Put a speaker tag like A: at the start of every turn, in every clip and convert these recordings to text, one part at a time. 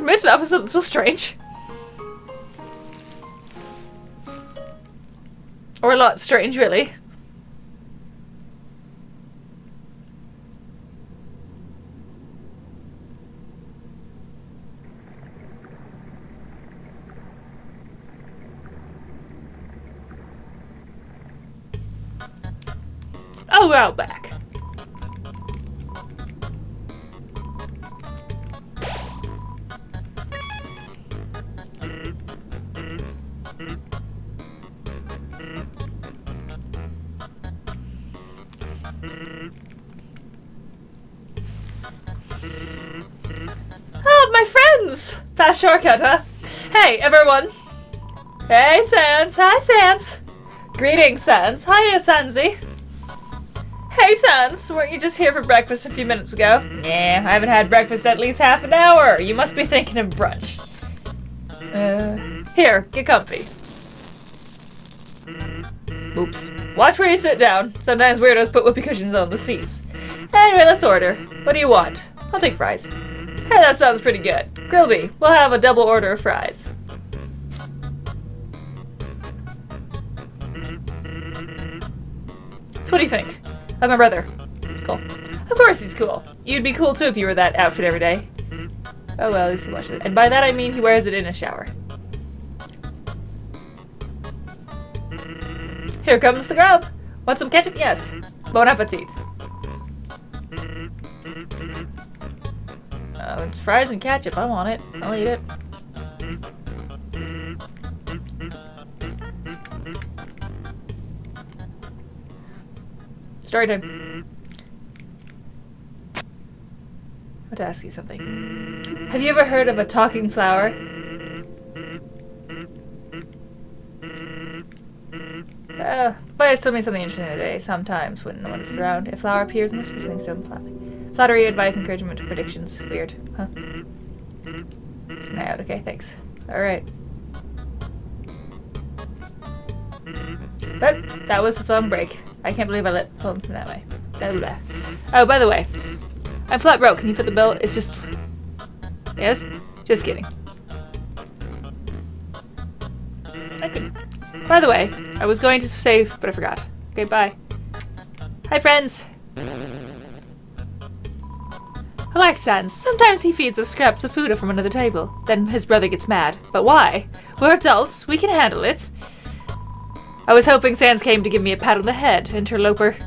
A: admit that was so strange. Or a lot strange, really. Oh, we're out back. Oh, my friends! Fast shortcut, huh? Hey, everyone! Hey, Sans! Hi, Sans! Greetings, Sans! Hiya, Sansy! Hey, Sans! Weren't you just here for breakfast a few minutes ago? Yeah, I haven't had breakfast at least half an hour. You must be thinking of brunch. Here, get comfy. Oops. Watch where you sit down. Sometimes weirdos put whoopee cushions on the seats. Anyway, let's order. What do you want? I'll take fries. Hey, that sounds pretty good. Grilby, we'll have a double order of fries. So what do you think? Of my brother. He's cool. Of course he's cool. You'd be cool too if you wore that outfit every day. Oh well, at least he washes it. And by that I mean he wears it in a shower. Here comes the grub. Want some ketchup? Yes. Bon appetit. Oh, it's fries and ketchup. I want it. I'll eat it. Story time. I want to ask you something. Have you ever heard of a talking flower? Bias told me something interesting today. Sometimes, when no one's around, a flower appears and whispers things to him. Flattery, advice, encouragement, predictions. Weird, huh? Nah, okay, thanks. Alright. But that was a phone break. I can't believe I let phone from that way. Blah, blah, blah. Oh, by the way, I'm flat broke. Can you put the bill? It's just... Yes? Just kidding. I can... By the way, I was going to save, but I forgot. Okay, bye. Hi, friends. I like Sans. Sometimes he feeds us scraps of food from another table. Then his brother gets mad. But why? We're adults. We can handle it. I was hoping Sans came to give me a pat on the head, interloper.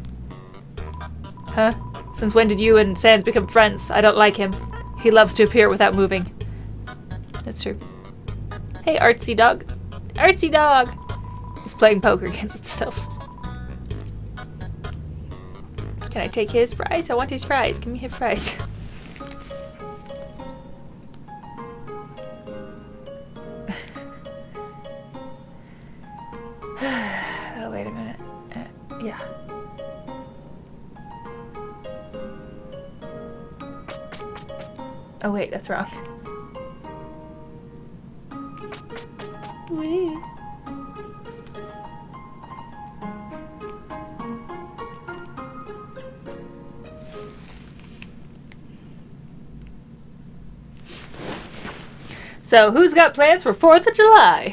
A: Huh? Since when did you and Sans become friends? I don't like him. He loves to appear without moving. That's true. Hey, artsy dog. Artsy dog! He's playing poker against itself. Can I take his fries? I want his fries. Give me his fries. Oh, wait a minute. Yeah. Oh, wait, that's wrong. Wee. So, who's got plans for 4th of July?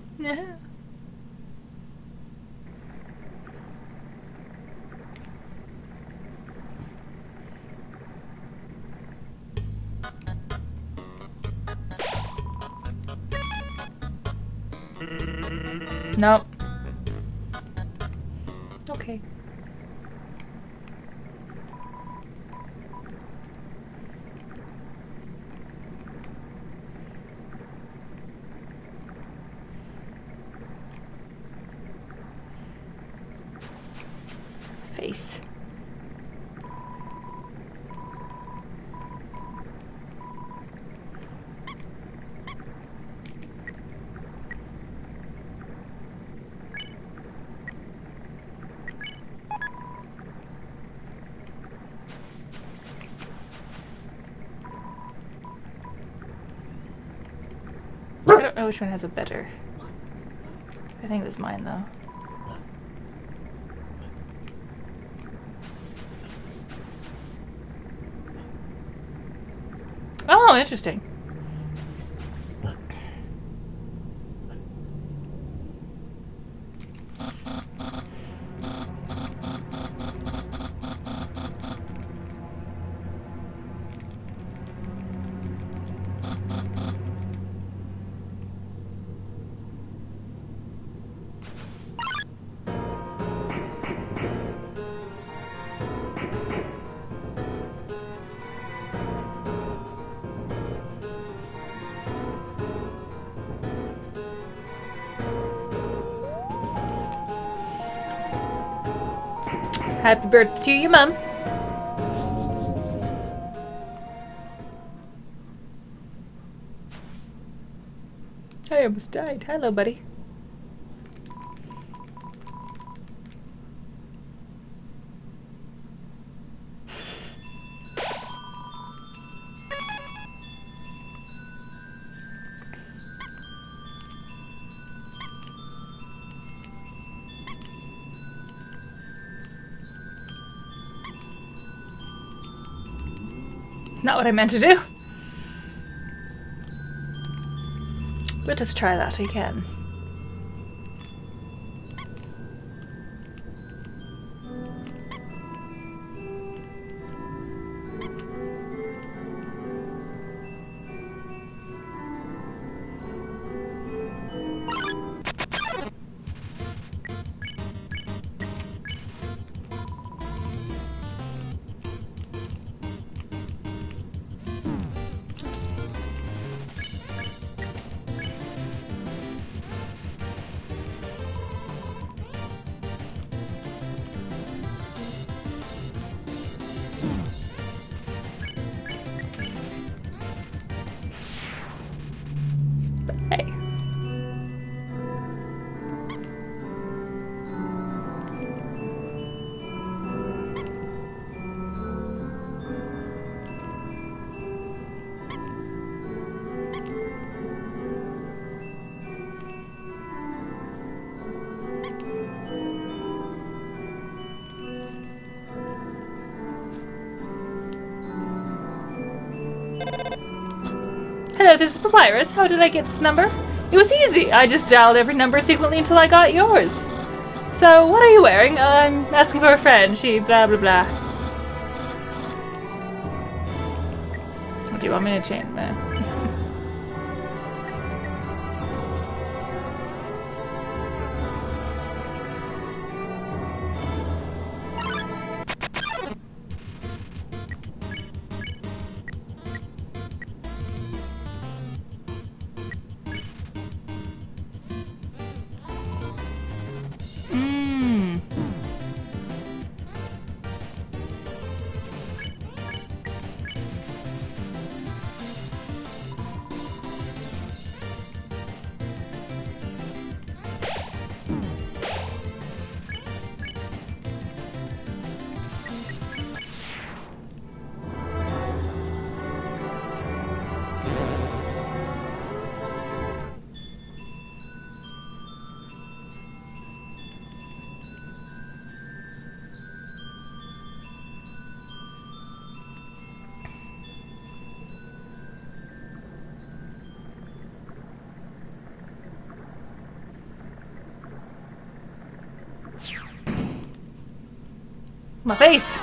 A: Nope. Okay. Face. I don't know which one has a better. I think it was mine though. Oh, interesting. Happy birthday to you, Mum. I almost died. Hello, buddy. Not what I meant to do. But just try that again. Hey. Hello, this is Papyrus. How did I get this number? It was easy. I just dialed every number secretly until I got yours. So, what are you wearing? I'm asking for a friend. She blah blah blah. What do you want me to change, man? My face!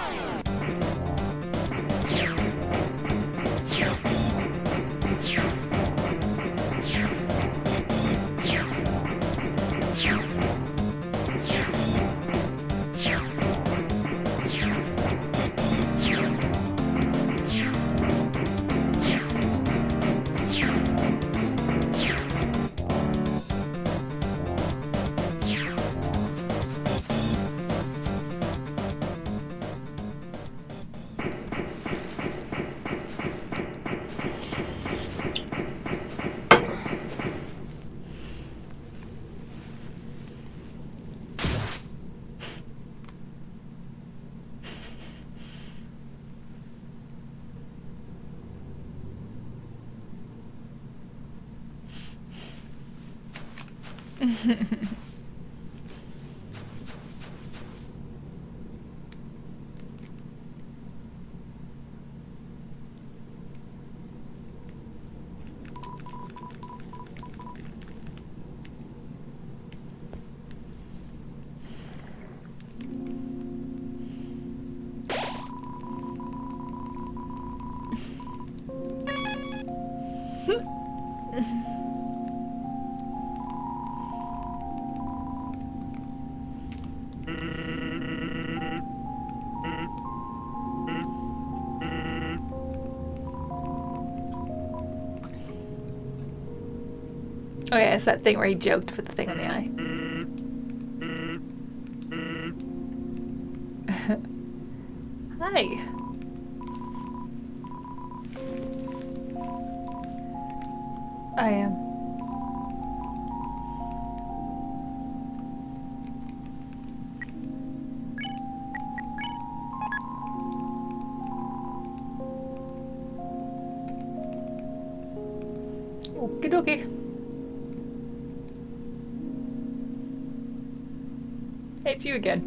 A: Oh yeah, it's that thing where he joked with the thing on the eye. I am. Okie dokie. Hey, it's you again.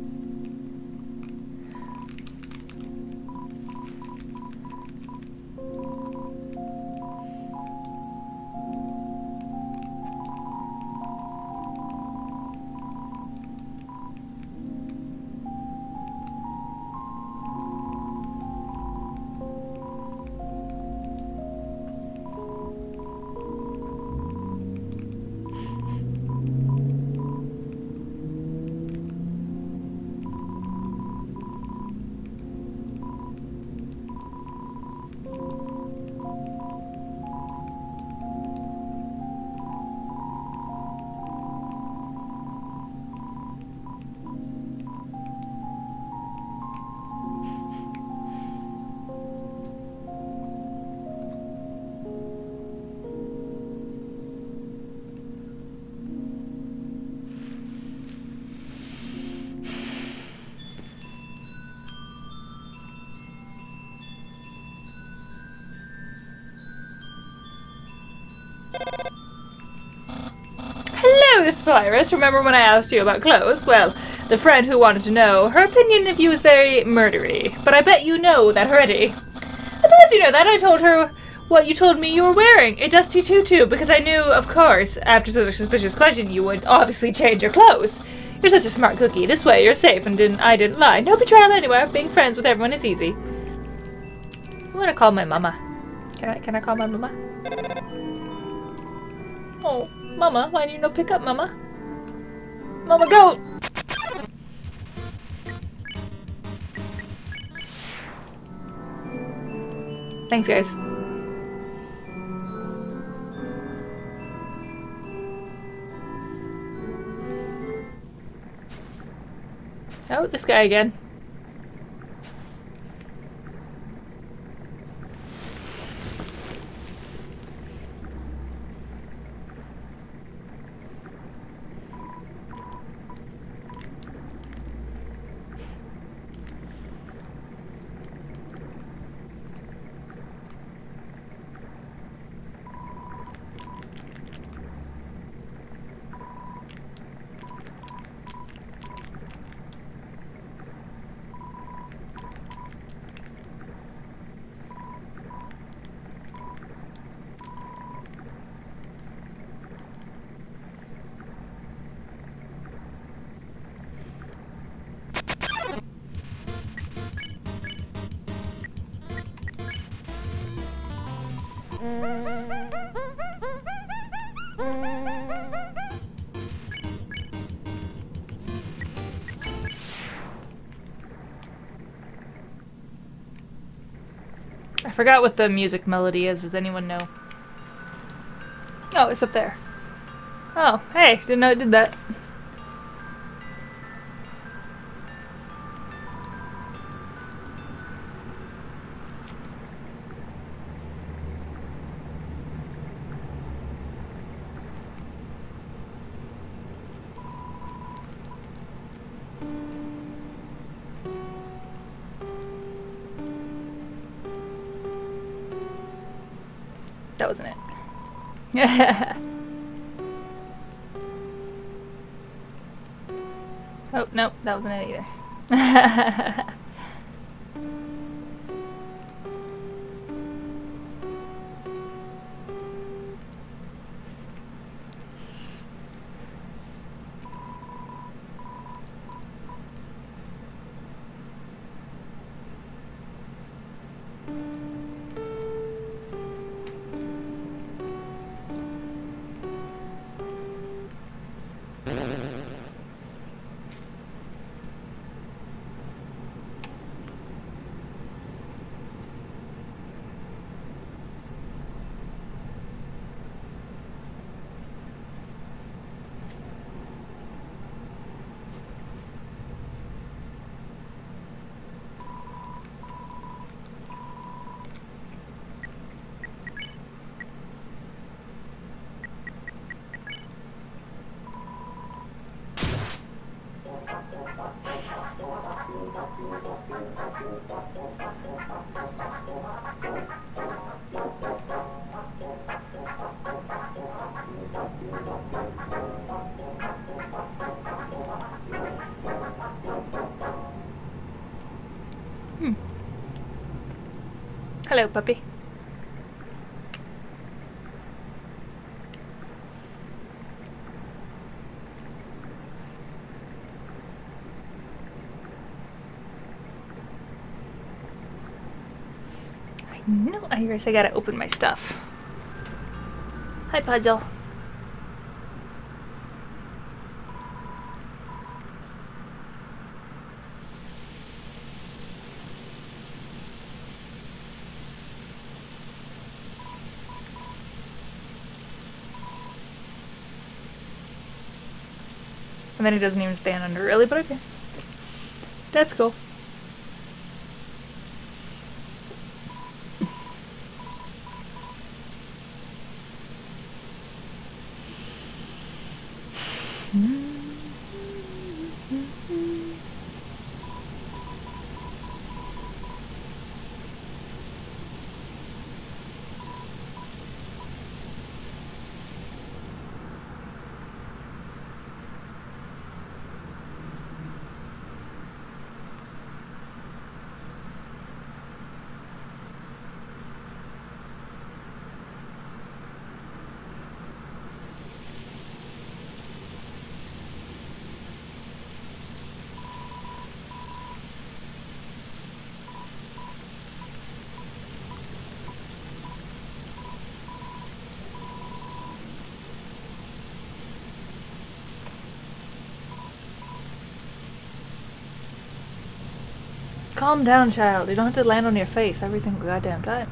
A: Hello, this virus. Remember when I asked you about clothes? Well, the friend who wanted to know, her opinion of you is very murdery. But I bet you know that already. And as you know that, I told her what you told me you were wearing. A dusty tutu, because I knew, of course, after such a suspicious question, you would obviously change your clothes. You're such a smart cookie. This way, you're safe, and I didn't lie. No betrayal anywhere. Being friends with everyone is easy. I'm gonna call my mama. Can I call my mama? Oh, mama, why do you not pick up, mama? Mama, go! Thanks, guys. Oh, this guy again. I forgot what the music melody is. Does anyone know? Oh, it's up there. Oh, hey, didn't know it did that. That wasn't it. Oh, no, that wasn't it either. Hello, puppy. No, I guess I gotta open my stuff. Hi, Puzzle. And then he doesn't even stand under, really, but okay. That's cool. Calm down, child. You don't have to land on your face every single goddamn time.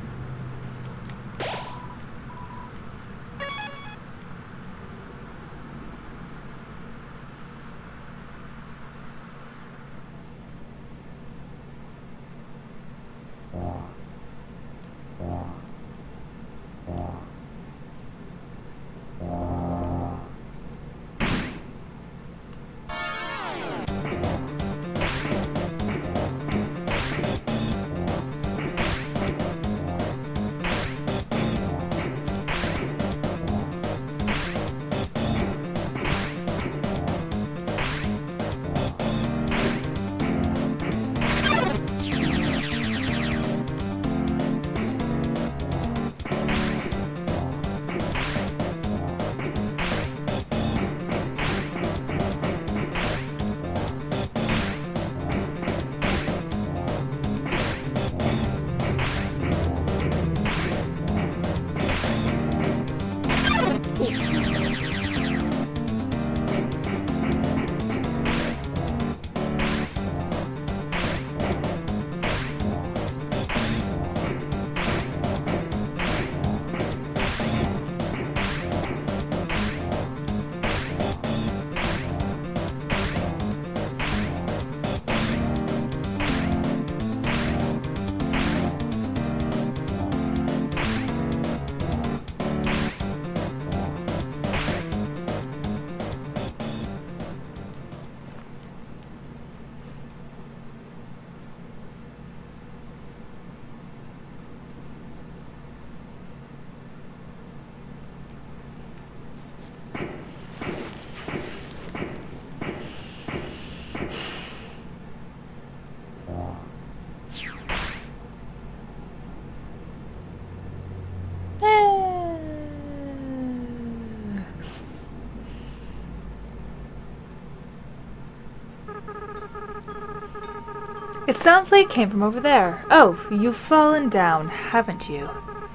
A: It sounds like it came from over there. Oh, you've fallen down, haven't you?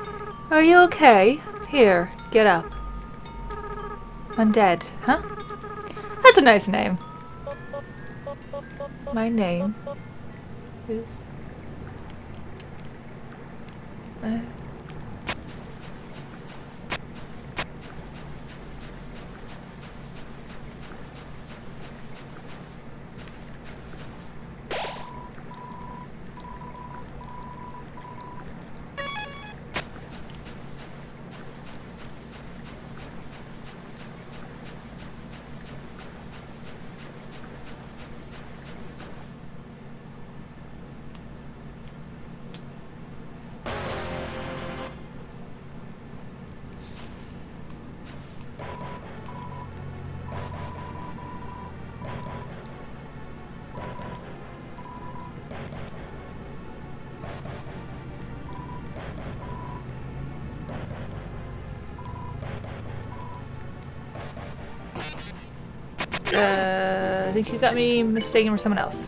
A: Are you okay? Here, get up. Undead, huh? That's a nice name. My name is... think you got me mistaken for someone else.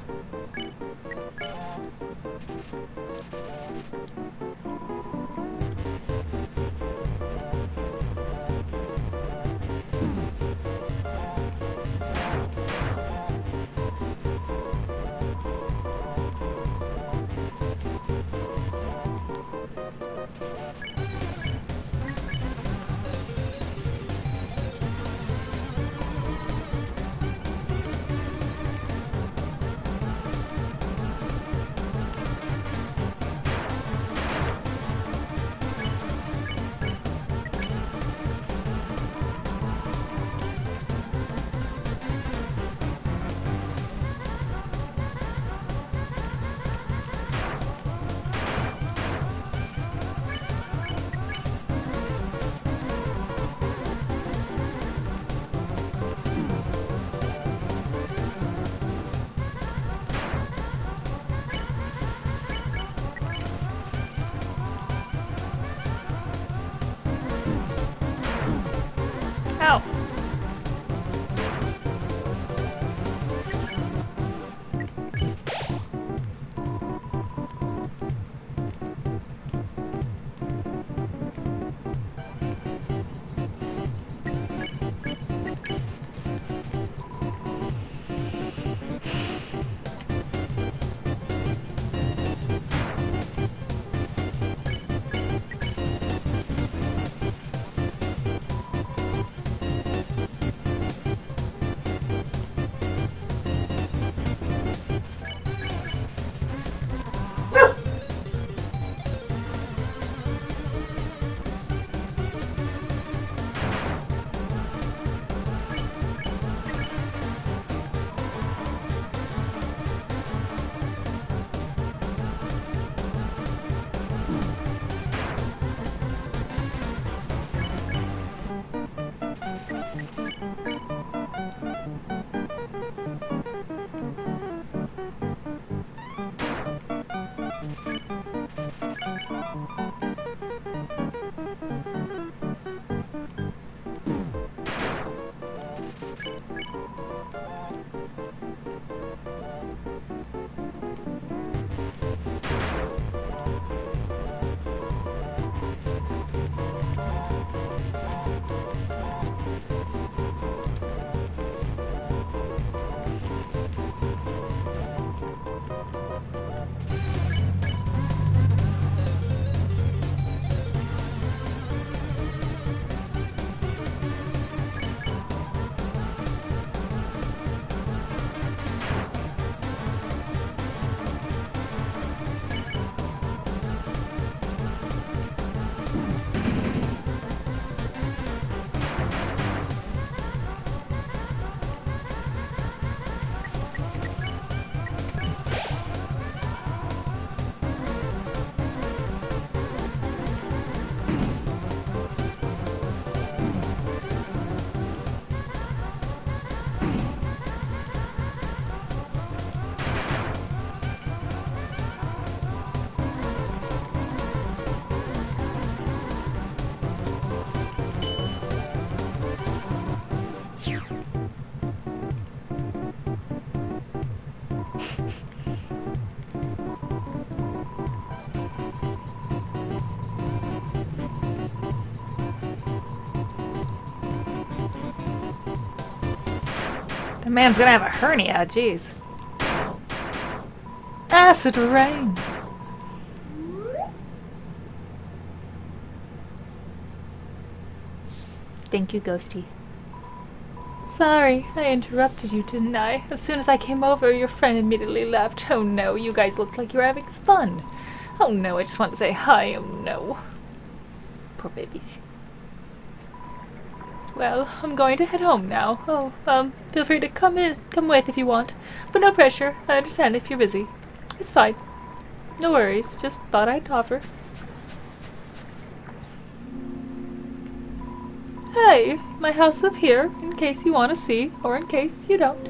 A: Ow! The man's gonna have a hernia, jeez. Acid rain. Thank you, Ghosty. Sorry, I interrupted you, didn't I? As soon as I came over, your friend immediately left. Oh no, you guys looked like you were having fun. Oh no, I just want to say hi. Oh no. Poor babies. Well, I'm going to head home now. Oh, feel free to come with if you want. But no pressure. I understand if you're busy. It's fine. No worries. Just thought I'd offer. Hey, my house is up here, in case you want to see, or in case you don't.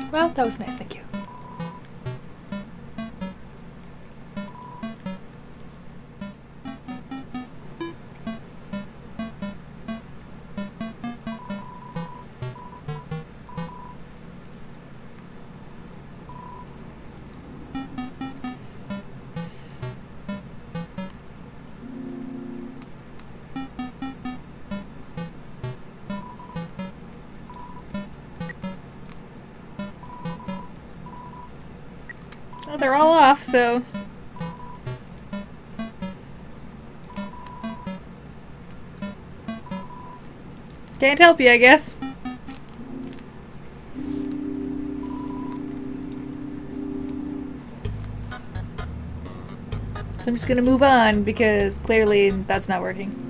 A: Well, that was nice, thank you. Well, they're all off, so... Can't help you, I guess. So I'm just gonna move on, because clearly that's not working.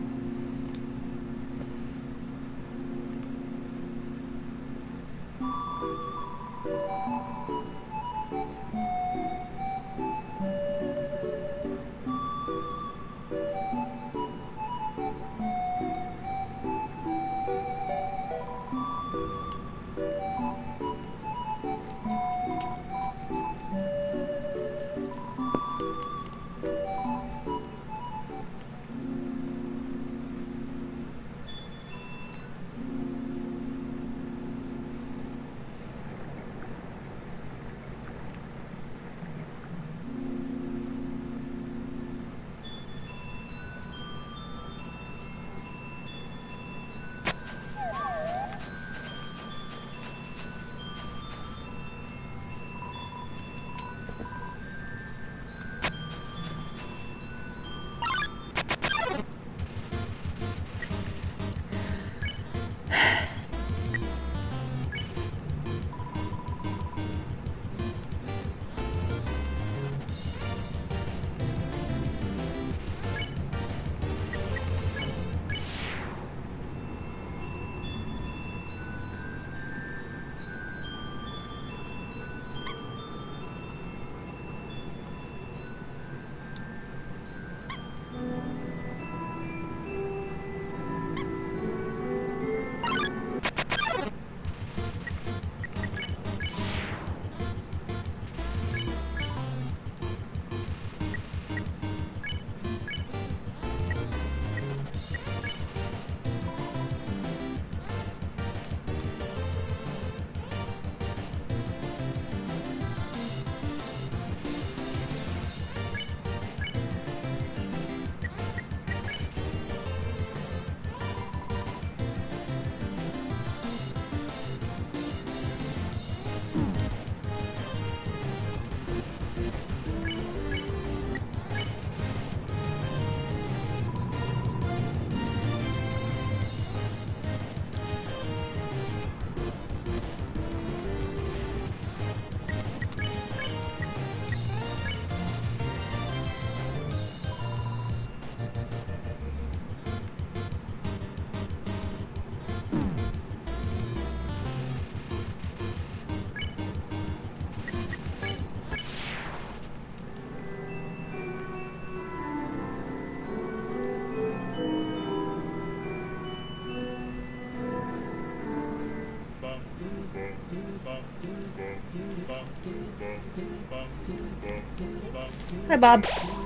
A: Hi, Bob.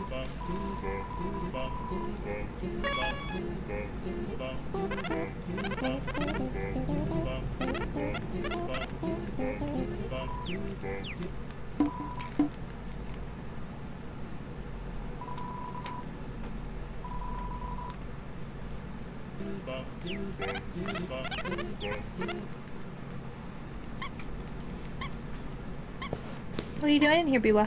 A: What are you doing in here, Biwa?